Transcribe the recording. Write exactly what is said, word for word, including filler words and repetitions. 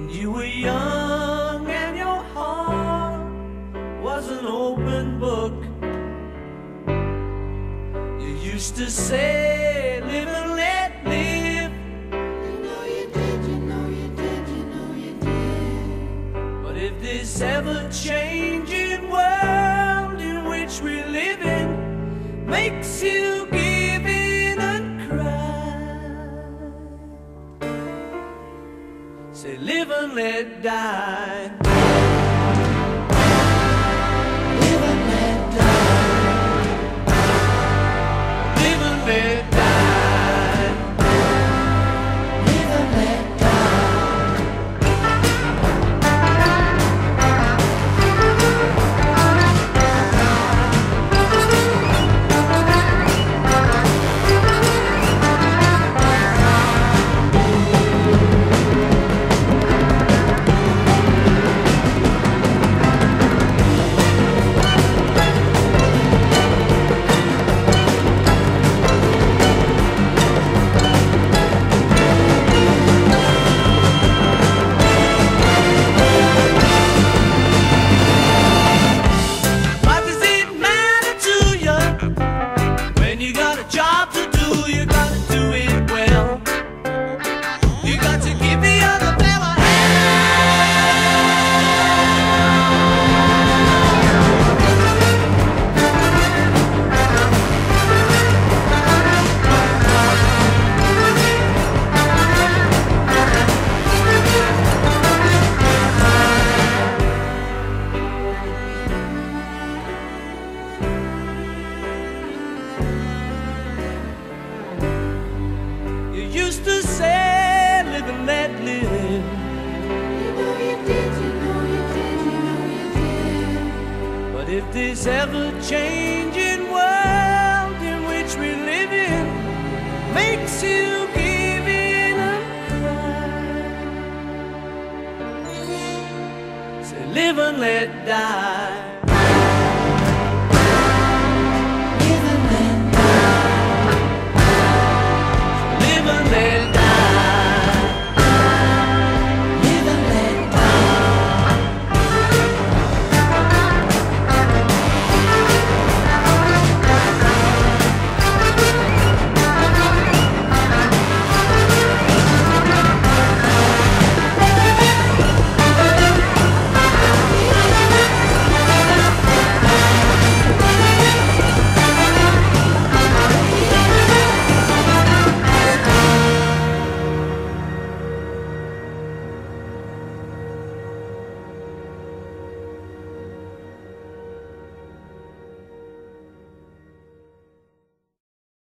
When you were young and your heart was an open book, you used to say, live and let live. You know you did, you know you did, you know you did. But if this ever-changing world in which we live in makes you give in and cry, say live and let die. Live and let die. Live and let die. Live and let die. What does it matter to you when you got a job to do? You gotta do it well. You got to give the other fella You used to say, live and let live. You know you did, you know you did, you know you did. But if this ever-changing world in which we live in makes you give in and cry, say live and let die.